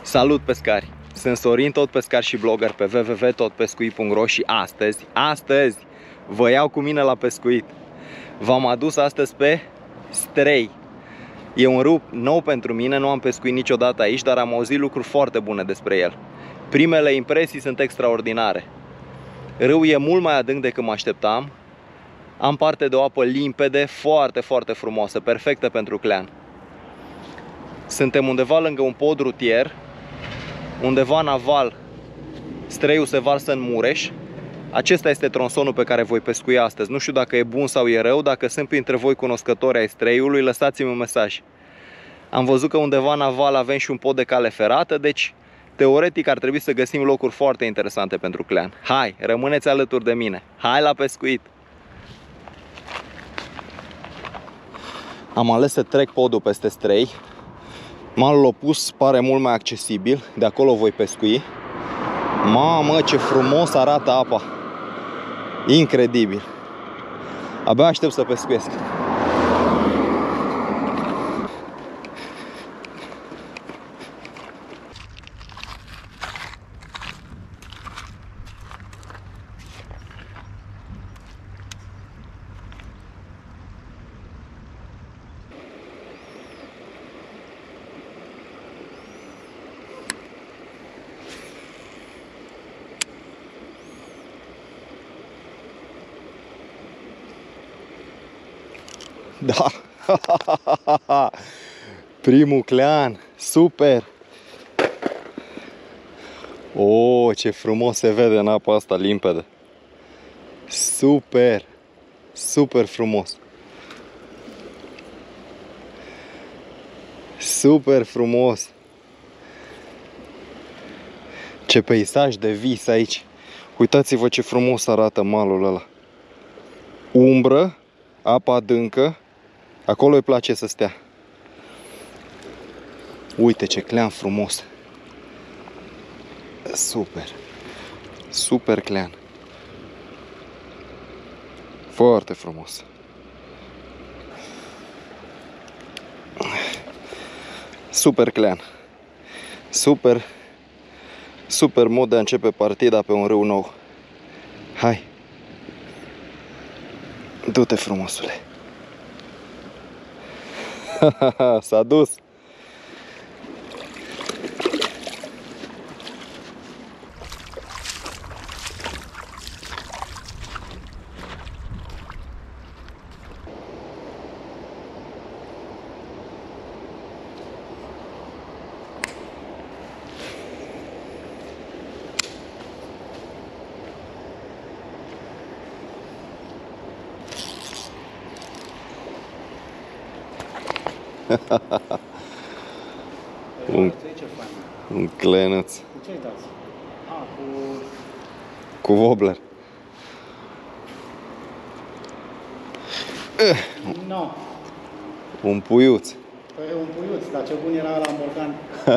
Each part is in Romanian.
Salut pescari! Sunt Sorin, tot pescar și blogger pe www.totpescuit.ro și astăzi vă iau cu mine la pescuit. V-am adus astăzi pe Strei. E un râu nou pentru mine, nu am pescuit niciodată aici, dar am auzit lucruri foarte bune despre el. Primele impresii sunt extraordinare. Râul e mult mai adânc decât mă așteptam. Am parte de o apă limpede, foarte frumoasă, perfectă pentru clean. Suntem undeva lângă un pod rutier, undeva în aval, Streiul se varsă în Mureș. Acesta este tronsonul pe care voi pescui astăzi. Nu știu dacă e bun sau e rău, dacă sunt printre voi cunoscători ai Streiului, lăsați-mi un mesaj. Am văzut că undeva în aval avem și un pod de cale ferată, deci teoretic ar trebui să găsim locuri foarte interesante pentru clean. Hai, rămâneți alături de mine. Hai la pescuit! Am ales să trec podul peste Strei. Malul opus pare mult mai accesibil, de acolo voi pescui. Mamă, ce frumos arată apa! Incredibil! Abia aștept să pescuiesc. Da! Primul clean! Super! Oh, ce frumos se vede în apa asta limpede! Super! Super frumos! Super frumos! Ce peisaj de vis aici! Uitați-vă ce frumos arată malul ăla! Umbră, apa adâncă, acolo îi place să stea. Uite ce clean frumos! Super! Super clean! Foarte frumos! Super clean! Super mod de a începe partida pe un râu nou. Hai! Du-te, frumosule! S-a dus! un clenuț. Cu ce ai dat? Cu wobbler. No. Un puiuț. Păi un puiuț, dar ce bun era ăla în borcan.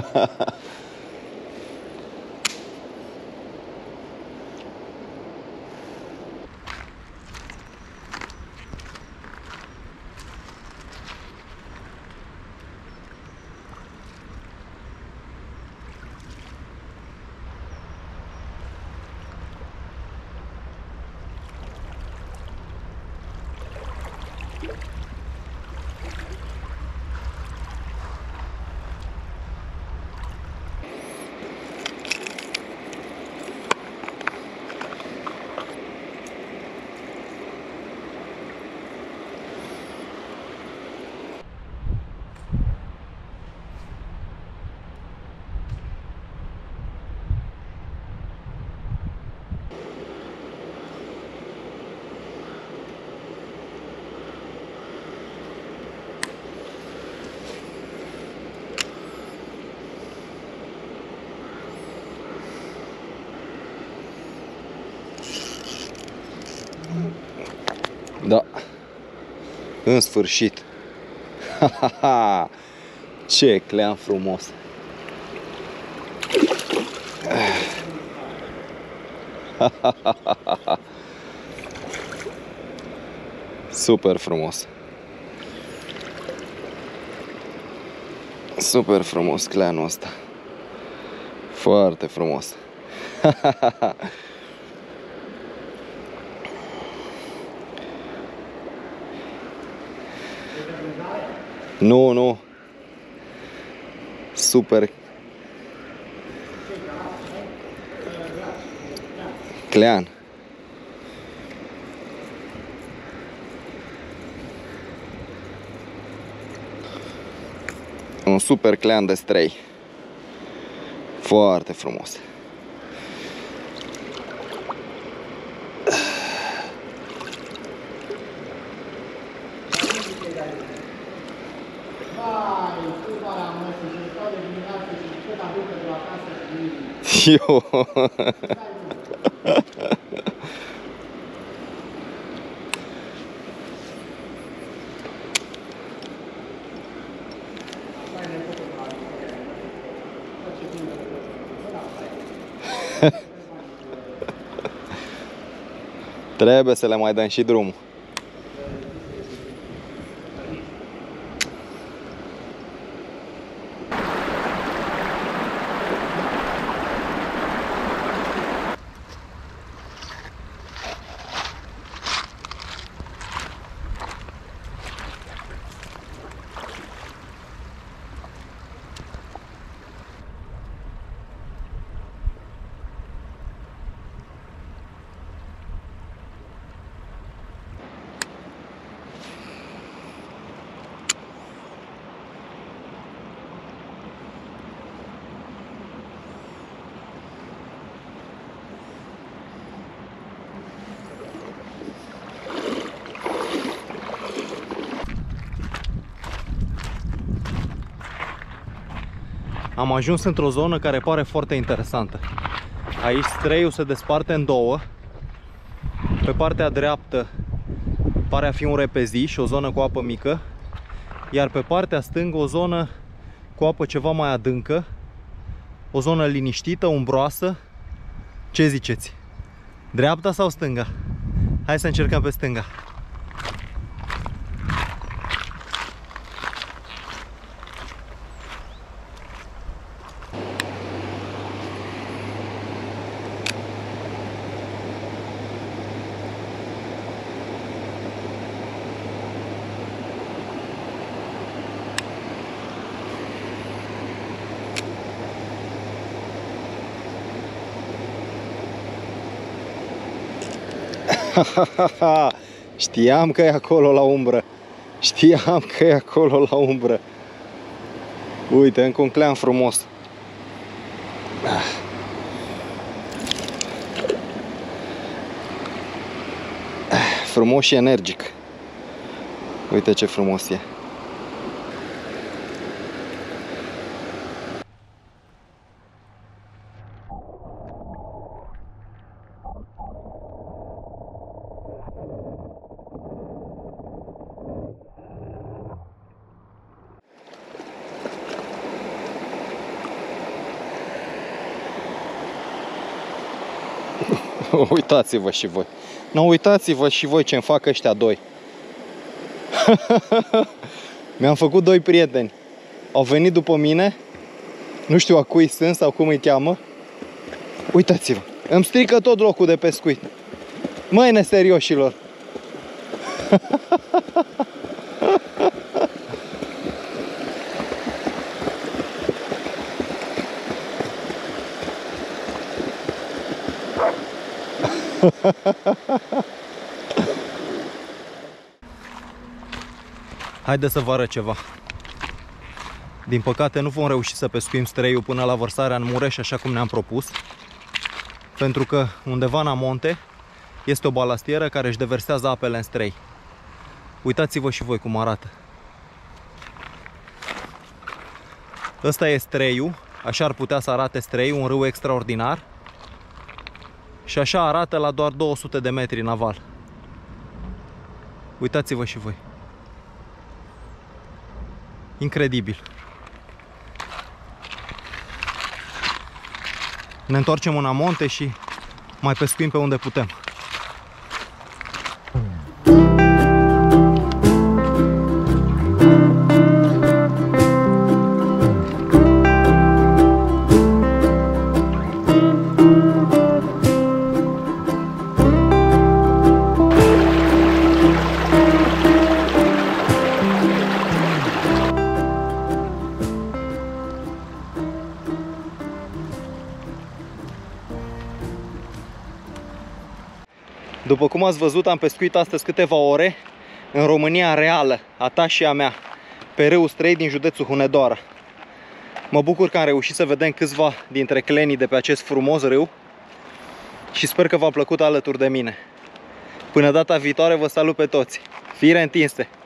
Da, în sfârșit. Ce clean frumos. Super frumos. Super frumos cleanul ăsta. Foarte frumos. Nu, nu. Super. Clean. Un super clean de strei. Foarte frumos. Eu. Trebuie să le mai dăm și drumul. Am ajuns într-o zonă care pare foarte interesantă. Aici streiul se desparte în două. Pe partea dreaptă pare a fi un repeziș, o zonă cu apă mică. Iar pe partea stângă o zonă cu apă ceva mai adâncă. O zonă liniștită, umbroasă. Ce ziceți? Dreapta sau stânga? Hai să încercăm pe stânga. Știam că e acolo la umbră. Știam că e acolo la umbră. Uite, încă un clean frumos. Frumos și energic. Uite ce frumos e. Uitați-vă și voi. Nu, uitați-vă și voi ce-mi fac ăștia doi. Mi-am făcut doi prieteni. Au venit după mine. Nu știu a cui sunt sau cum îi cheamă. Uitați-vă. Îmi strică tot locul de pescuit. Măi, neserioșilor. Haideți să vă arăt ceva. Din păcate nu vom reuși să pescuim streiul până la vărsarea în Mureș așa cum ne-am propus, pentru că undeva în amonte este o balastieră care își deversează apele în strei. Uitați-vă și voi cum arată. Ăsta e streiul, așa ar putea să arate streiul, un râu extraordinar. Și așa arată la doar 200 de metri în aval. Uitați-vă și voi. Incredibil. Ne întoarcem în amonte și mai pescuim pe unde putem. După cum ați văzut, am pescuit astăzi câteva ore în România reală, a ta și a mea, pe râul Strei din județul Hunedoara. Mă bucur că am reușit să vedem câțiva dintre clenii de pe acest frumos râu și sper că v-a plăcut alături de mine. Până data viitoare, vă salut pe toți! Fire întinse!